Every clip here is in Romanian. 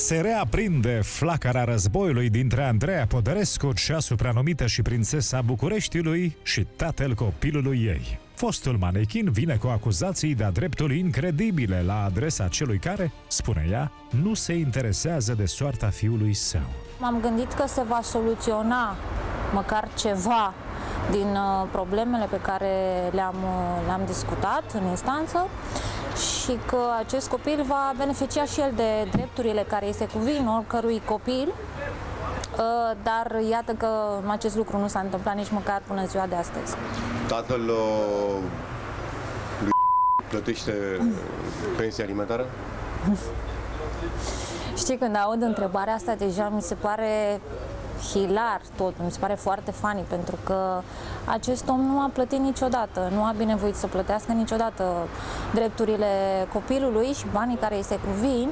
Se reaprinde flacăra războiului dintre Andreea Podărescu, cea supranumită și prințesa Bucureștiului, și tatăl copilului ei. Fostul manechin vine cu acuzații de-a dreptul incredibile la adresa celui care, spune ea, nu se interesează de soarta fiului său. M-am gândit că se va soluționa măcar ceva din problemele pe care le-am discutat în instanță și că acest copil va beneficia și el de drepturile care îi se cuvin oricărui copil, dar iată că acest lucru nu s-a întâmplat nici măcar până ziua de astăzi. Tatăl lui plătește pensia alimentară? Știi, când aud întrebarea asta, deja mi se pare hilar tot, mi se pare foarte funny, pentru că acest om nu a plătit niciodată, nu a binevoit să plătească niciodată drepturile copilului și banii care îi se cuvin.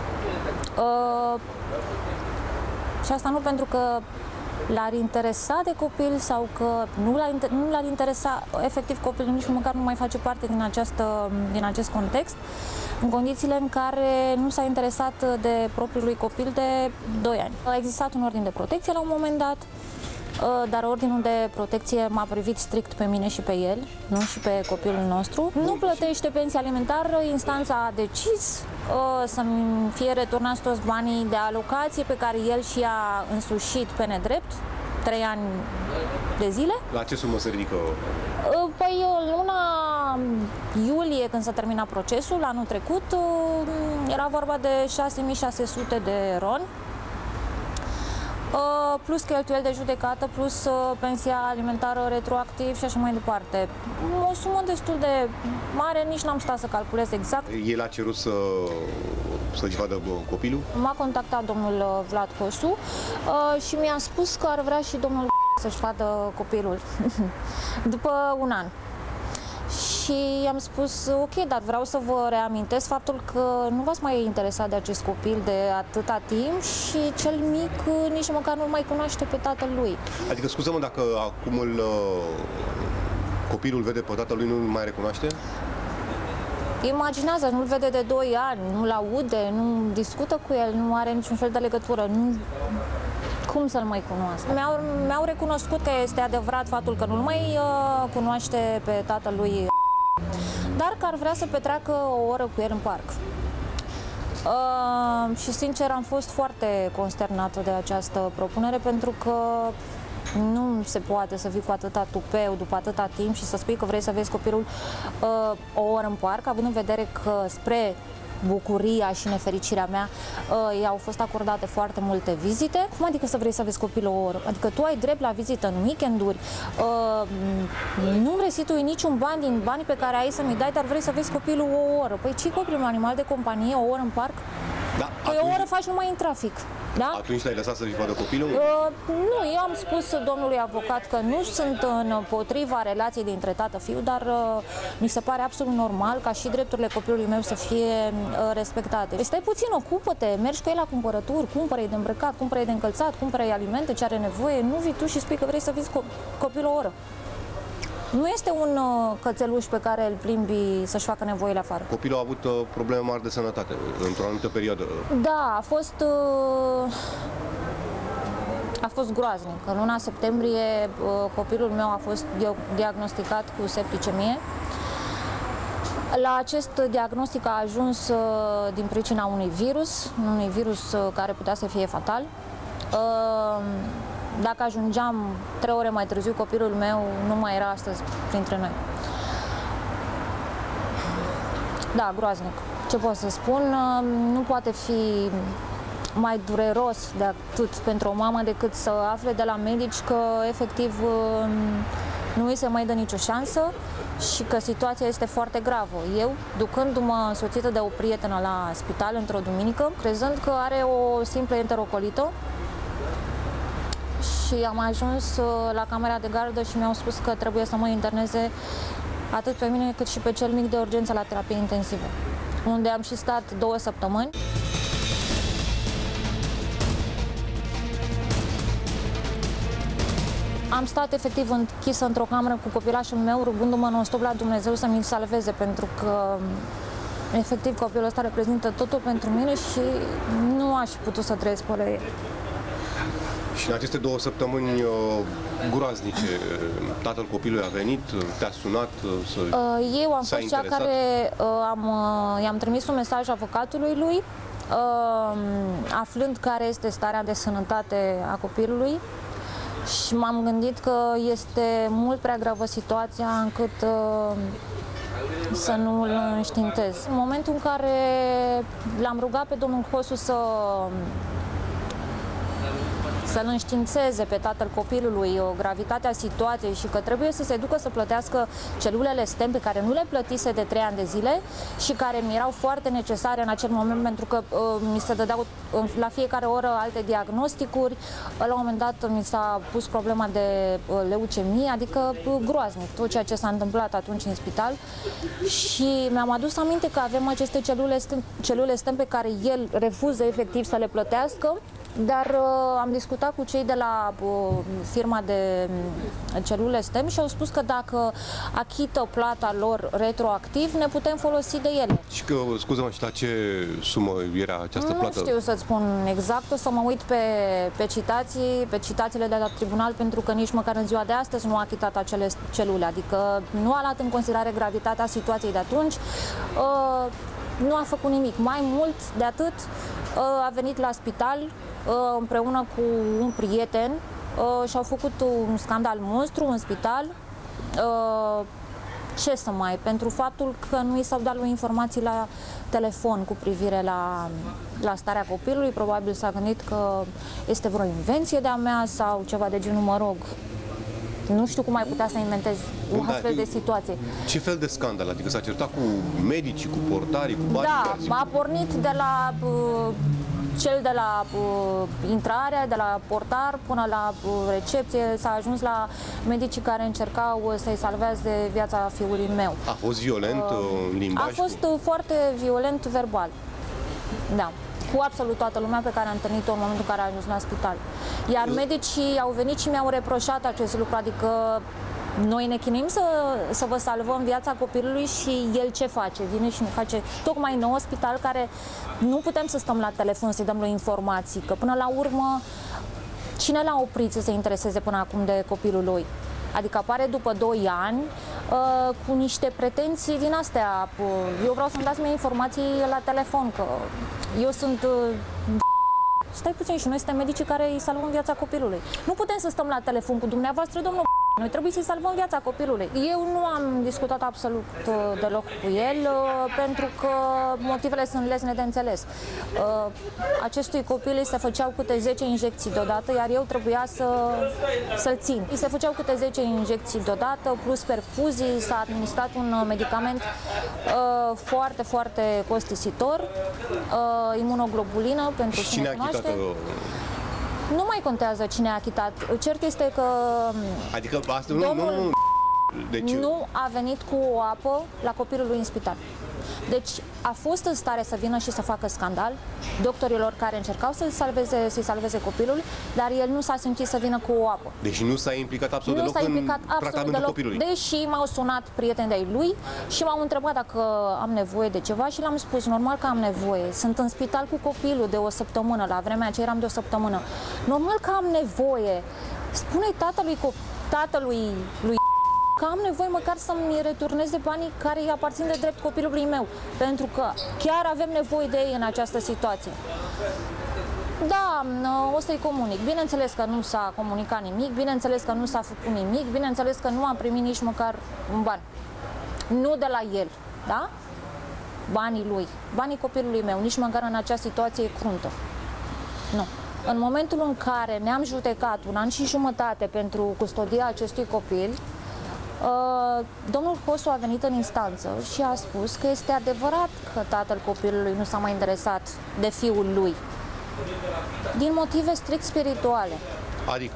Și asta nu pentru că l-ar interesa de copil sau că nu l-ar interesa efectiv copilul, nici măcar nu mai face parte din acest context, în condițiile în care nu s-a interesat de propriul lui copil de 2 ani. A existat un ordin de protecție la un moment dat, dar ordinul de protecție m-a privit strict pe mine și pe el, nu și pe copilul nostru. Nu plătește pensia alimentară, instanța a decis să-mi fie returnați toți banii de alocație pe care el și-a însușit pe nedrept, 3 ani de zile. La ce sumă se ridică? Păi luna iulie, când s-a terminat procesul, anul trecut, era vorba de 6.600 de RON, plus cheltuieli de judecată, plus pensia alimentară retroactiv și așa mai departe. O sumă destul de mare, nici n-am stat să calculez exact. El a cerut să-și vadă copilul? M-a contactat domnul Vlad Cosu și mi-a spus că ar vrea și domnul să-și vadă copilul după un an. Și i-am spus, ok, dar vreau să vă reamintesc faptul că nu v-ați mai interesat de acest copil de atâta timp și cel mic nici măcar nu-l mai cunoaște pe tatăl lui. Adică, scuză-mă, dacă acum copilul vede pe tatăl lui, nu-l mai recunoaște? Imaginează, nu-l vede de 2 ani, nu-l aude, nu discută cu el, nu are niciun fel de legătură. Cum să-l mai cunoască? Mi-au recunoscut că este adevărat faptul că nu-l mai cunoaște pe tatăl lui, dar că ar vrea să petreacă o oră cu el în parc. Și sincer am fost foarte consternată de această propunere, pentru că nu se poate să vii cu atâta tupeu după atâta timp și să spui că vrei să vezi copilul o oră în parc, având în vedere că spre bucuria și nefericirea mea i-au fost acordate foarte multe vizite. Cum adică să vrei să vezi copilul o oră? Adică tu ai drept la vizită în weekenduri, nu-mi restitui niciun ban din banii pe care ai să mi dai, dar vrei să vezi copilul o oră. Păi ce-i copilul, un animal de companie, o oră în parc? Da, păi o oră faci numai în trafic. Da? Atunci l-ai lăsat să-și vadă copilul? Nu, eu am spus domnului avocat că nu sunt împotriva relației dintre tată-fiu, dar mi se pare absolut normal ca și drepturile copilului meu să fie respectate. Stai puțin, ocupă-te, mergi cu el la cumpărături, cumpără-i de îmbrăcat, cumpără-i de încălțat, cumpără-i alimente ce are nevoie, nu vii tu și spui că vrei să vezi copilul o oră. Nu este un cățeluș pe care îl plimbi să-și facă nevoile afară. Copilul a avut probleme mari de sănătate într-o anumită perioadă. Da, a fost groaznic. În luna septembrie copilul meu a fost diagnosticat cu septicemie. La acest diagnostic a ajuns din pricina unui virus care putea să fie fatal. Dacă ajungeam 3 ore mai târziu, copilul meu nu mai era astăzi printre noi. Da, groaznic. Ce pot să spun? Nu poate fi mai dureros de atât pentru o mamă decât să afle de la medici că efectiv nu îi se mai dă nicio șansă și că situația este foarte gravă. Eu, ducându-mă însoțită de o prietenă la spital într-o duminică, crezând că are o simplă enterocolită, și am ajuns la camera de gardă și mi-au spus că trebuie să mă interneze atât pe mine cât și pe cel mic de urgență la terapie intensivă, unde am și stat 2 săptămâni. Am stat efectiv închisă într-o cameră cu copilașul meu, rugându-mă non-stop la Dumnezeu să mi-l salveze, pentru că Efectiv, copilul ăsta reprezintă totul pentru mine și nu aș fi putut să trăiesc fără el. Și în aceste 2 săptămâni groaznice, tatăl copilului a venit, te-a sunat să Eu am fost cea care i-am trimis un mesaj avocatului lui, aflând care este starea de sănătate a copilului și m-am gândit că este mult prea gravă situația încât să nu îl înștiințez. În momentul în care l-am rugat pe domnul Hosu să-l înștiințeze pe tatăl copilului o gravitatea situației și că trebuie să se ducă să plătească celulele STEM pe care nu le plătise de 3 ani de zile și care mi erau foarte necesare în acel moment pentru că mi se dădeau la fiecare oră alte diagnosticuri. La un moment dat mi s-a pus problema de leucemie, adică groaznic tot ceea ce s-a întâmplat atunci în spital și mi-am adus aminte că avem aceste celule STEM pe care el refuză efectiv să le plătească. Dar am discutat cu cei de la firma de celule STEM și au spus că dacă achită plata lor retroactiv, ne putem folosi de ele. Și că, scuză-mă, și la ce sumă era această plată? Nu știu să-ți spun exact, o să mă uit pe citațiile de la tribunal, pentru că nici măcar în ziua de astăzi nu a achitat acele celule, adică nu a luat în considerare gravitatea situației de atunci, nu a făcut nimic. Mai mult de atât, a venit la spital împreună cu un prieten și au făcut un scandal monstru în spital. Ce să mai, pentru faptul că nu i s-au dat lui informații la telefon cu privire la starea copilului, probabil s-a gândit că este vreo invenție de-a mea sau ceva de genul, mă rog. Nu știu cum ai putea să inventezi o astfel de situație. Ce fel de scandal? Adică s-a certat cu medicii, cu portarii, cu banii? Da, a pornit de la cel de la intrare, de la portar până la recepție, s-a ajuns la medicii care încercau să-i salveze viața fiului meu. A fost violent în limbaj? A fost foarte violent verbal, da. Cu absolut toată lumea pe care am întâlnit-o în momentul în care a ajuns la spital. Iar medicii au venit și mi-au reproșat acest lucru, adică noi ne chinuim să vă salvăm viața copilului și el ce face? Vine și ne face tocmai nouă spital care nu putem să stăm la telefon să-i dăm lui informații, că până la urmă cine l-a oprit să se intereseze până acum de copilul lui? Adică apare după 2 ani cu niște pretenții din astea. Eu vreau să-mi dați mie informații la telefon, că eu sunt... Stai puțin, și noi suntem medicii care îi salvăm viața copilului. Nu putem să stăm la telefon cu dumneavoastră, domnul. Noi trebuie să-i salvăm viața copilului. Eu nu am discutat absolut deloc cu el, pentru că motivele sunt lesne de înțeles. Acestui copil îi se făceau câte 10 injecții deodată, iar eu trebuia să-l țin. Îi se făceau câte 10 injecții deodată, plus perfuzii, s-a administrat un medicament foarte, foarte costisitor, imunoglobulină, pentru cine cunoaște. Nu mai contează cine a achitat. Cert este că adică asta nu a venit cu o apă la copilul lui în spital. Deci a fost în stare să vină și să facă scandal doctorilor care încercau să-i salveze copilul, dar el nu s-a simțit să vină cu o apă. Deci nu s-a implicat absolut deloc în tratamentul copilului. Deși m-au sunat prieteni de-ai lui și m-au întrebat dacă am nevoie de ceva și le-am spus, normal că am nevoie. Sunt în spital cu copilul de 1 săptămână, la vremea aceea eram de 1 săptămână. Normal că am nevoie. Spune-i tatălui lui că am nevoie măcar să-mi returneze banii care îi aparțin de drept copilului meu, pentru că chiar avem nevoie de ei în această situație. Da, o să-i comunic. Bineînțeles că nu s-a comunicat nimic, bineînțeles că nu s-a făcut nimic, bineînțeles că nu am primit nici măcar un ban. Nu de la el, da? Banii lui, banii copilului meu, nici măcar în acea situație cruntă. Nu. În momentul în care ne-am judecat 1 an și jumătate pentru custodia acestui copil, domnul Hosu a venit în instanță și a spus că este adevărat că tatăl copilului nu s-a mai interesat de fiul lui, din motive strict spirituale. Adică?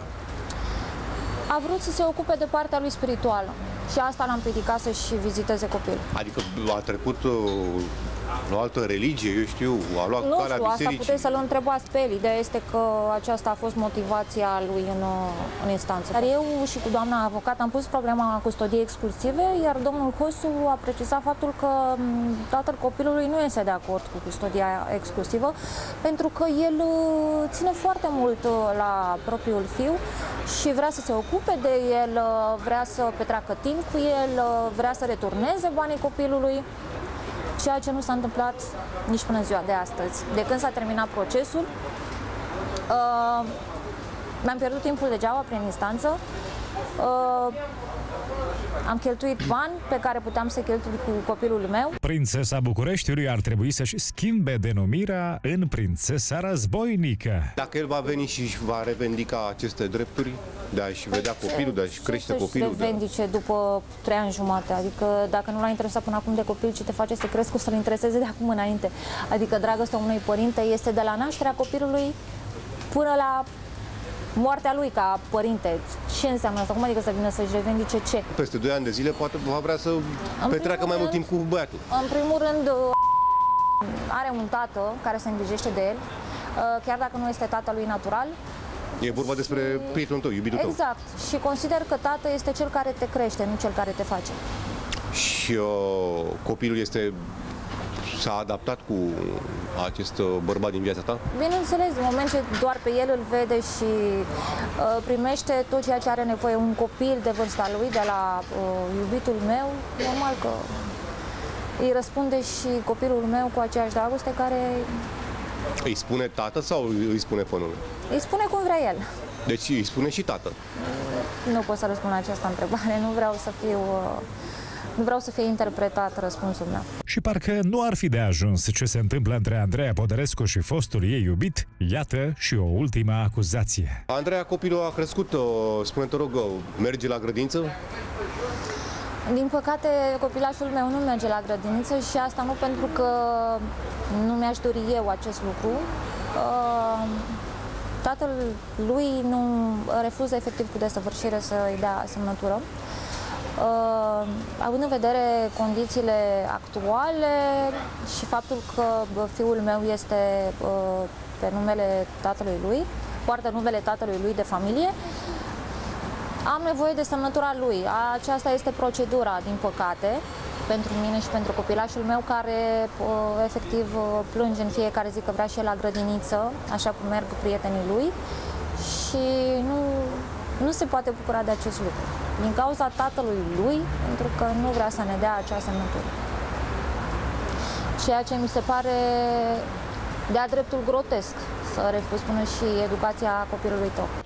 A vrut să se ocupe de partea lui spirituală și asta l-a împiedicat să-și viziteze copilul. Adică a trecut o altă religie, eu știu, a luat Nu calea știu, asta bisericii. puteți să-l întrebați pe el. Ideea este că aceasta a fost motivația lui în instanță. Dar eu și cu doamna avocat am pus problema custodiei exclusive, iar domnul Hosu a precizat faptul că tatăl copilului nu este de acord cu custodia exclusivă, pentru că el ține foarte mult la propriul fiu și vrea să se ocupe de el, vrea să petreacă timp cu el, vrea să returneze banii copilului, ceea ce nu s-a întâmplat nici până în ziua de astăzi. De când s-a terminat procesul, mi-am pierdut timpul degeaba prin instanță, am cheltuit bani pe care puteam să cheltui cu copilul meu. Prințesa Bucureștiului ar trebui să-și schimbe denumirea în prințesa războinică. Dacă el va veni și își va revendica aceste drepturi de a-și vedea copilul, de a-și crește copilul. Ce revendice după 3 ani jumate? Adică dacă nu l-a interesat până acum de copil, ce te face să crezi că o să-l intereseze de acum înainte? Adică dragostea unui părinte este de la nașterea copilului până la moartea lui ca părinte. Ce înseamnă asta? Cum adică să vină să-și revendice ce? Peste 2 ani de zile poate va vrea să petreacă mai mult timp cu băiatul. În primul rând, are un tată care se îngrijește de el, chiar dacă nu este tatăl lui natural. E vorba despre prietenul tău, iubitul tău. Exact. Și consider că tată este cel care te crește, nu cel care te face. Și copilul s-a adaptat cu acest bărbat din viața ta? Bineînțeles, în moment ce doar pe el îl vede și primește tot ceea ce are nevoie un copil de vârsta lui, de la iubitul meu, normal că îi răspunde și copilul meu cu aceeași dragoste care... Îi spune tată sau îi spune pânul? Îi spune cum vrea el. Deci îi spune și tată. Nu pot să răspund la această întrebare, nu vreau să fie interpretat răspunsul meu. Și parcă nu ar fi de ajuns ce se întâmplă între Andreea Podărescu și fostul ei iubit, iată și o ultimă acuzație. Andreea, copilul a crescut, spune, te rog, merge la grădință? Din păcate, copilașul meu nu merge la grădiniță și asta nu pentru că nu mi-aș dori eu acest lucru. Tatăl lui nu refuză efectiv cu desăvârșire să îi dea semnătură. Având în vedere condițiile actuale și faptul că fiul meu este pe numele tatălui lui, poartă numele tatălui lui de familie, am nevoie de semnătura lui. Aceasta este procedura, din păcate, pentru mine și pentru copilașul meu, care efectiv plânge în fiecare zi că vrea și el la grădiniță, așa cum merg prietenii lui, și nu se poate bucura de acest lucru. Din cauza tatălui lui, pentru că nu vrea să ne dea acea semnătură. Ceea ce mi se pare de-a dreptul grotesc, să refuz până și educația copilului tău.